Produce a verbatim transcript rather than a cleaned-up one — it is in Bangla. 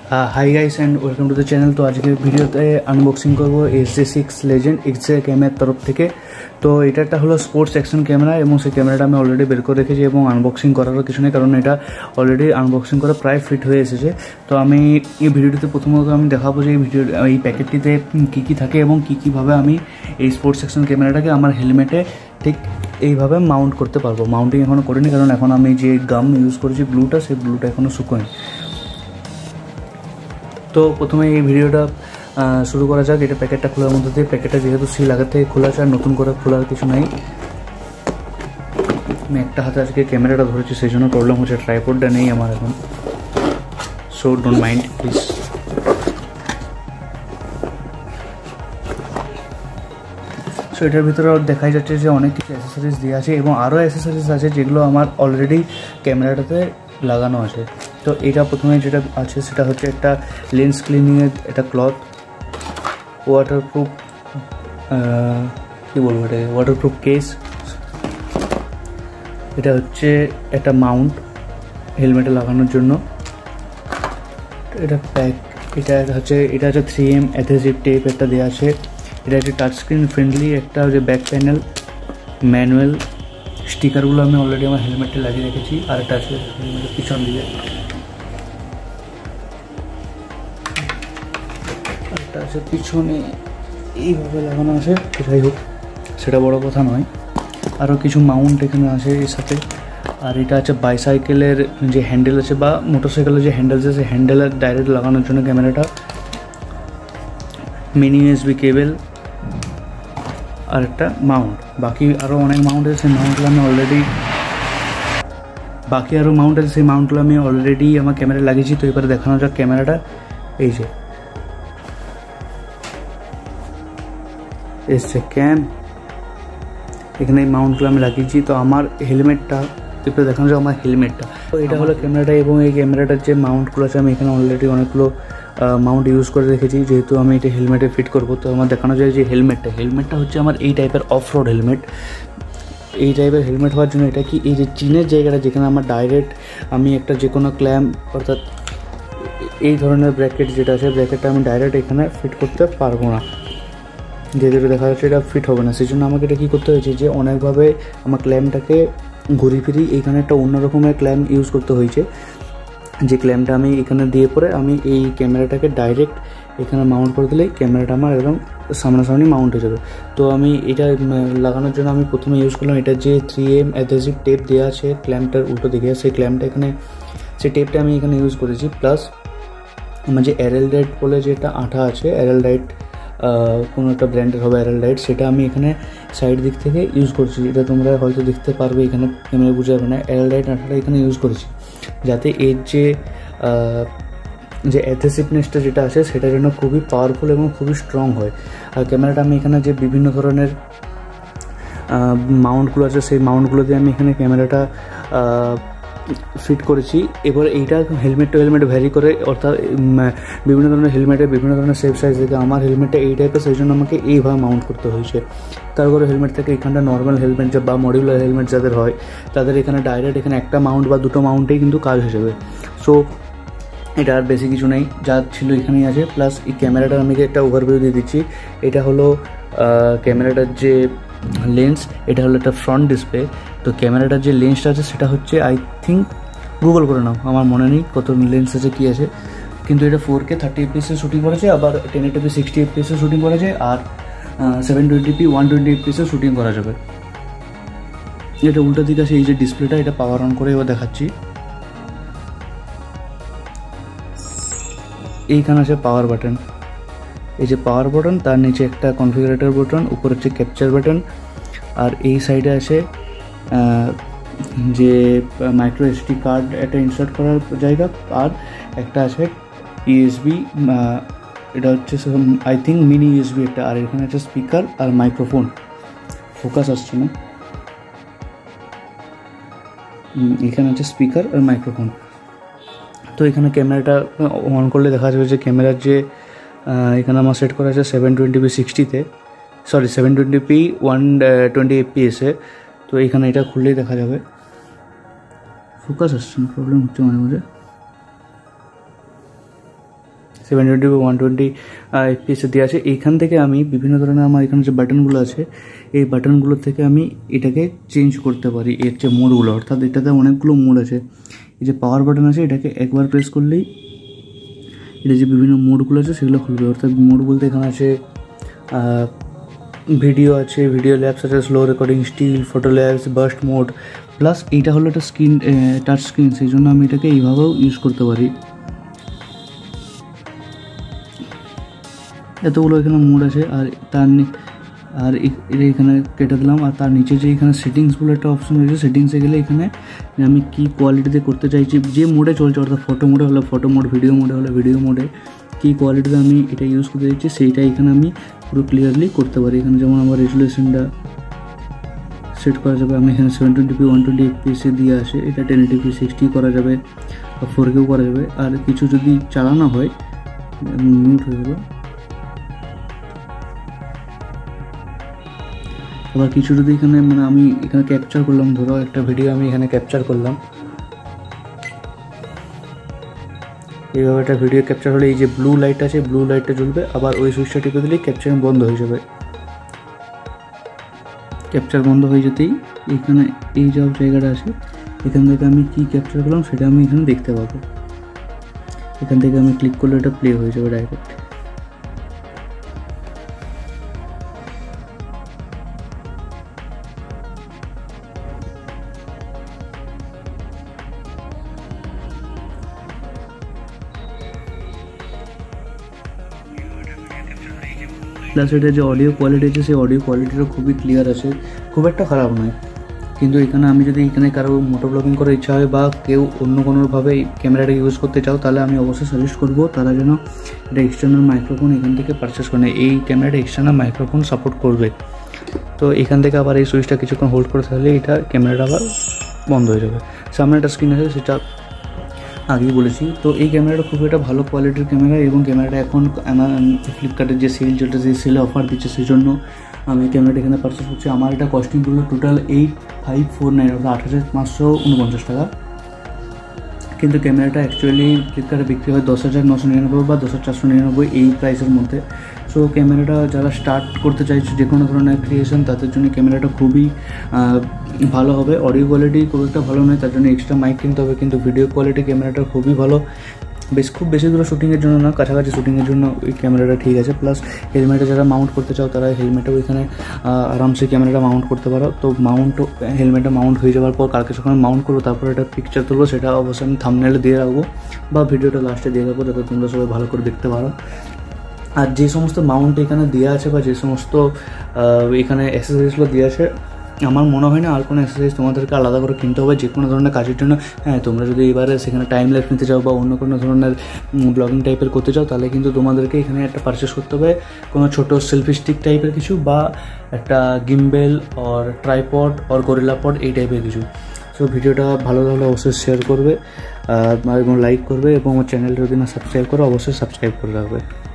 High guys and welcome to the channel. तो आज के भिडियोते आनबक्सिंग करब S J six legend X J कैमेरार तरफ थेके। तो এটা একটা হলো স্পোর্টস অ্যাকশন ক্যামেরা এবং সেই ক্যামেরাটা আমি অলরেডি বের করে রেখেছি এবং আনবক্সিং করারও কিছু নেই, কারণ এটা অলরেডি আনবক্সিং করা প্রায় ফিট হয়ে এসেছে। তো আমি এই ভিডিওটিতে প্রথমত আমি দেখাবো যে এই ভিডিও এই প্যাকেটটিতে কী কী থাকে এবং কী কীভাবে আমি এই স্পোর্টস অ্যাকশন ক্যামেরাটাকে আমার হেলমেটে ঠিক এইভাবে মাউন্ট করতে পারবো। মাউন্টিং এখনও করিনি, কারণ এখন আমি যে গাম ইউজ করেছি ব্লুটা, সেই ব্লুটা এখনও শুকোয়নি। তো প্রথমে এই ভিডিওটা শুরু করা যাক। এটা প্যাকেটটা খোলার মধ্যে দিয়ে, প্যাকেটটা যেহেতু সিল আগে থেকে খোলা আছে আর নতুন করে খোলার কিছু নাই। আমি একটা হাতে আজকে ক্যামেরাটা ধরেছি, সেই জন্য প্রবলেম হচ্ছে, ট্রাইপডটা নেই আমার এখন, so don't mind please. So এটার ভিতরে দেখাই যাচ্ছে যে অনেক কিছু অ্যাসেসরিজ দেওয়া আছে এবং আরও অ্যাসেসরিজ আছে যেগুলো আমার অলরেডি ক্যামেরাটাতে লাগানো আছে। তো এটা প্রথমে যেটা আছে সেটা হচ্ছে একটা লেন্স ক্লিনিংয়ের একটা ক্লথ, ওয়াটারপ্রুফ কী বলবো এটাকে ওয়াটারপ্রুফ কেস। এটা হচ্ছে একটা মাউন্ট হেলমেটে লাগানোর জন্য। এটা প্যাক, এটা হচ্ছে এটা হচ্ছে থ্রি এম অ্যাডহেসিভ টেপ একটা দেওয়া আছে। এটা হচ্ছে টাচ স্ক্রিন ফ্রেন্ডলি একটা যে ব্যাক প্যানেল, ম্যানুয়াল স্টিকারগুলো আমি অলরেডি আমার হেলমেটে লাগিয়ে রেখেছি। আর একটা আছে হেলমেটের পিছন দিকে, আরেকটা আছে পিছনে এইভাবে লাগানো আছে। যাই হোক, সেটা বড় কথা নয়। আরও কিছু মাউন্ট এখানে আছে এর সাথে। আর এটা আছে বাইসাইকেলের যে হ্যান্ডেল আছে বা মোটরসাইকেলের যে হ্যান্ডেল আছে, সেই হ্যান্ডেলের ডাইরেক্ট লাগানোর জন্য ক্যামেরাটা, মিনি ইউএসবি কেবেল আর একটা মাউন্ট। বাকি আরও অনেক মাউন্ট আছে, সেই মাউন্টগুলো আমি অলরেডি বাকি আরও মাউন্ট আছে সেই মাউন্টগুলো আমি অলরেডি আমার ক্যামেরা লাগিয়েছি। তো এবারে দেখানো যাক ক্যামেরাটা। এই যে এসছে ক্যাম, এখানে এই মাউন্টগুলো আমি লাগিয়েছি। তো আমার হেলমেটটা এরপরে দেখানো যাক আমার হেলমেটটা। তো এটা হলো ক্যামেরাটা এবং এই ক্যামেরাটার যে মাউন্টগুলো আছে আমি এখানে অলরেডি অনেকগুলো মাউন্ট ইউজ করে রেখেছি, যেহেতু আমি এটা হেলমেটে ফিট করবো। তো আমার দেখানো যায় যে হেলমেটটা হেলমেটটা হচ্ছে আমার এই টাইপের অফ রোড হেলমেট। এই টাইপের হেলমেট হওয়ার জন্য এটা কি, এই যে চিনের জায়গাটা যেখানে আমার ডাইরেক্ট আমি একটা যে কোনো ক্ল্যাম্প অর্থাৎ এই ধরনের ব্র্যাকেট যেটা আছে, ব্র্যাকেটটা আমি ডাইরেক্ট এখানে ফিট করতে পারবো না, যেহেতু দেখা যাচ্ছে এটা ফিট হবে না। সেই জন্য আমাকে এটা কী করতে হয়েছে যে অনেকভাবে আমার ক্ল্যাম্পটাকে ঘুরি ফিরি এইখানে একটা অন্য রকমের ক্ল্যাম্প ইউজ করতে হয়েছে, যে ক্ল্যাম্পটা আমি এখানে দিয়ে পরে আমি এই ক্যামেরাটাকে ডাইরেক্ট এখানে মাউন্ট করে দিলেই ক্যামেরাটা আমার একদম সামনাসামনি মাউন্ট হয়ে যাবে। তো আমি এটা লাগানোর জন্য আমি প্রথমে ইউজ করলাম এটা যে থ্রি এম অ্যাডহেসিভ টেপ দেওয়া আছে ক্ল্যাম্পটার উল্টো দিকে, সেই ক্ল্যাম্পটা এখানে সেই টেপটা আমি এখানে ইউজ করেছি। প্লাস আমার যে অ্যারেল ডাইট বলে যে একটা আঠা আছে, অ্যারেল ডাইট কোনো একটা ব্র্যান্ডের হবে অ্যারেল ডাইট, সেটা আমি এখানে সাইড দিক থেকে ইউজ করছি। এটা তোমরা হয়তো দেখতে পারবে, এখানে ক্যামেরা বুঝে যাবে না, অ্যারেল ডাইট আঠাটা এখানে ইউজ করেছি যাতে এর যে যে অ্যাডহেসিভনেসটা যেটা আছে সেটা যেন খুবই পাওয়ারফুল এবং খুবই স্ট্রং হয়। আর ক্যামেরাটা আমি এখানে যে বিভিন্ন ধরনের মাউন্টগুলো আছে সেই মাউন্টগুলো দিয়ে আমি এখানে ক্যামেরাটা ফিট করেছি। এবার এইটা হেলমেট টু হেলমেট ভ্যারি করে, অর্থাৎ বিভিন্ন ধরনের হেলমেটে বিভিন্ন ধরনের শেপ সাইজ থেকে আমার হেলমেটটা এই টাইপের, সেই জন্য আমাকে এইভাবে মাউন্ট করতে হয়েছে। তারপরে হেলমেট থেকে এখানটা নর্মাল হেলমেট বা মডিউলার হেলমেট যাদের হয় তাদের এখানে ডাইরেক্ট এখানে একটা মাউন্ট বা দুটো মাউন্টেই কিন্তু কাজ হয়ে যাবে। সো এটা আর বেশি কিছু নেই, যা ছিল এখানেই আছে। প্লাস এই ক্যামেরাটার আমি একটা ওভারভিউ দিয়ে দিচ্ছি। এটা হলো ক্যামেরাটার যে লেন্স, এটা হলো একটা ফ্রন্ট ডিসপ্লে। তো ক্যামেরাটার যে লেন্সটা আছে সেটা হচ্ছে আই থিঙ্ক গুগল করে নাও, আমার মনে নেই কত লেন্স আছে কী আছে, কিন্তু এটা ফোর কে থার্টি এফপিএসে শ্যুটিং করেছে, আবার টেন এইটিপি সিক্সটি এফপিএসে শ্যুটিং করেছে, আর সেভেন টোয়েন্টিপি ওয়ান টোয়েন্টি এফপিএসে শ্যুটিং করা যাবে। এটা উল্টো দিকে আছে এই যে ডিসপ্লেটা, এটা পাওয়ার অন করে এবার দেখাচ্ছি। এইখানে আছে পাওয়ার বাটন, এই যে পাওয়ার বাটন, তার নিচে একটা কনফিগারেটর বাটন, উপরে হচ্ছে ক্যাপচার বাটন, আর এই সাইডে আছে যে মাইক্রো এসডি কার্ড একটা ইনসার্ট করার জায়গা, আর একটা আছে ইউএসবি, এটা হচ্ছে আই থিঙ্ক মিনি ইউএসবি একটা, আর এখানে আছে স্পিকার আর মাইক্রোফোন। ফোকাস আসছে না, এখানে আছে স্পিকার আর মাইক্রোফোন। তো এখানে ক্যামেরাটা অন করলে দেখা যাবে যে ক্যামেরার যে এখানে আমার সেট করা আছে সেভেন টোয়েন্টিপি সিক্সটিতে, sorry seven twenty p one twenty এফপিএসে। তো এখানে এটা খুললেই দেখা যাবে। ফোকাস আসছে না, প্রবলেম হচ্ছে মাঝে মাঝে। সেভেন টোয়েন্টি বা ওয়ান টোয়েন্টি এফপিএসে দেওয়া আছে। এইখান থেকে আমি বিভিন্ন ধরনের আমার এখানে যে বাটনগুলো আছে এই বাটনগুলোর থেকে আমি এটাকে চেঞ্জ করতে পারি, এর যে মোডগুলো, অর্থাৎ এটাতে অনেকগুলো মোড আছে। এই যে পাওয়ার বাটন আছে এটাকে একবার প্রেস করলেই এটা যে বিভিন্ন মোডগুলো আছে সেগুলো খুলবে। অর্থাৎ মোড বলতে এখানে আছে ভিডিও আছে, ভিডিও ল্যাবস আছে, slow recording, still, photo labs, burst mode, plus এইটা হলো একটা স্ক্রিন টাচ স্ক্রিন, সেই জন্য আমি এটাকে এইভাবেও ইউজ করতে পারি। এতগুলো এখানে মোড আছে। আর তার আর এটা এখানে কেটে দিলাম। আর তার নিচে যে এখানে সেটিংস বলে একটা অপশন রয়েছে, সেটিংসে গেলে এখানে আমি কী কোয়ালিটিতে করতে চাইছি, যে মোডে চলছে, অর্থাৎ ফটো মোডে হলে ফটো মোড, ভিডিও মোডে হলে ভিডিও মোডে কী কোয়ালিটিতে আমি এটা ইউজ করতে চাইছি সেইটা এখানে আমি পুরো ক্লিয়ারলি করতে পারি। এখানে যেমন আমার রেজুলেশনটা সেট করা যাবে, আমি এখানে seven twenty P one twenty এফপিএসে দিয়ে আসে, এটা টেন এইটি পি সিক্সটি করা যাবে বা ফোর কেও করা যাবে। আর কিছু যদি চালানো হয়, মিউট হয়ে গেল, আবার কিছু যদি এখানে মানে আমি এখানে ক্যাপচার করলাম, ধরো একটা ভিডিও আমি এখানে ক্যাপচার করলাম, এইভাবে একটা ভিডিও ক্যাপচার হলে এই যে ব্লু লাইট আছে ব্লু লাইটটা জ্বলবে, আবার ওই সুইচটা টিপে দিলেই ক্যাপচারিং বন্ধ হয়ে যাবে। ক্যাপচার বন্ধ হয়ে যেতেই এখানে এই যে জায়গাটা আছে এখান থেকে আমি কি ক্যাপচার করলাম সেটা আমি এখানে দেখতে পাবো। এখান থেকে আমি ক্লিক করলে এটা প্লে হয়ে যাবে ডাইরেক্ট। প্লাস এটা যে অডিও কোয়ালিটি আছে সেই অডিও কোয়ালিটিটা খুবই ক্লিয়ার আছে, খুব একটা খারাপ নয়। কিন্তু এখানে আমি যদি এখানে কারো মোটো ব্লগিং করার ইচ্ছা হয় বা কেউ অন্য কোনোভাবে ক্যামেরাটা ইউজ করতে চাও, তাহলে আমি অবশ্যই সাজেস্ট করবো তারা যেন এটা এক্সটার্নাল মাইক্রোফোন এখান থেকে পারচেস করে নেয়। এই ক্যামেরাটা এক্সটার্নাল মাইক্রোফোন সাপোর্ট করবে। তো এখান থেকে আবার এই সুইচটা কিছুক্ষণ হোল্ড করে থাকলে এটা ক্যামেরাটা আবার বন্ধ হয়ে যাবে। সামনে একটা স্ক্রিন আছে সেটা আগেই বলেছি। তো এই ক্যামেরাটা খুব একটা ভালো কোয়ালিটির ক্যামেরা, এবং ক্যামেরাটা এখন ফ্লিপকার্টের যে সেল চলছে সেই সেলে অফার দিচ্ছে, সেই জন্য আমি ক্যামেরাটা এখানে পারচেস করছি। আমার এটা কস্টিং পড়লো total eight five four nine অর্থাৎ আট হাজার পাঁচশো উনপঞ্চাশ টাকা। কিন্তু ক্যামেরাটা অ্যাকচুয়ালি ফ্লিপকার্টে বিক্রি হয় দশ হাজার নশো নিরানব্বই বা দশ হাজার চারশো নিরানব্বই এই প্রাইসের মধ্যে। সো ক্যামেরাটা যারা স্টার্ট করতে চাইছে যে কোনো ধরনের ক্রিয়েশন, তাদের জন্য ক্যামেরাটা খুবই ভালো হবে। অডিও কোয়ালিটি খুব একটা ভালো নয়, তার জন্য এক্সট্রা মাইক কিনতে হবে, কিন্তু ভিডিও কোয়ালিটি ক্যামেরাটা খুবই ভালো। বেশ খুব বেশি দূরে শুটিংয়ের জন্য না, কাছাকাছি শুটিংয়ের জন্য ওই ক্যামেরাটা ঠিক আছে। প্লাস হেলমেটে যারা মাউন্ট করতে চাও তারা হেলমেটেও এখানে আরামসে ক্যামেরাটা মাউন্ট করতে পারো। তো মাউন্ট হেলমেটটা মাউন্ট হয়ে যাওয়ার পর কালকে যখন মাউন্ট করবো তারপর একটা পিকচার তুলবো, সেটা অবশ্যই আমি থাম্বনেলে দিয়ে রাখবো বা ভিডিওটা লাস্টে দিয়ে রাখবো, যাতে তোমরা সবাই ভালো করে দেখতে পারো। আর যে সমস্ত মাউন্ট এখানে দেওয়া আছে বা যে সমস্ত এখানে অ্যাক্সেসরিজগুলো দেওয়া আছে, আমার মনে হয় না আর কোনো অ্যাক্সেসরিজ তোমাদেরকে আলাদা করে কিনতে হবে যে কোনো ধরনের কাজের জন্য। হ্যাঁ, তোমরা যদি এবারে সেখানে টাইম ল্যাপস নিতে চাও বা অন্য কোনো ধরনের ব্লগিং টাইপের করতে চাও, তাহলে কিন্তু তোমাদেরকে এখানে একটা পারচেস করতে হবে, কোনো ছোটো সেলফি স্টিক টাইপের কিছু বা একটা gimbal or tripod or gorilla pod এই টাইপের কিছু। সো ভিডিওটা ভালো লাগলে অবশ্যই শেয়ার করবে এবং লাইক করবে, এবং আমার চ্যানেলটা যদি না সাবস্ক্রাইব করো অবশ্যই সাবস্ক্রাইব করে রাখবে।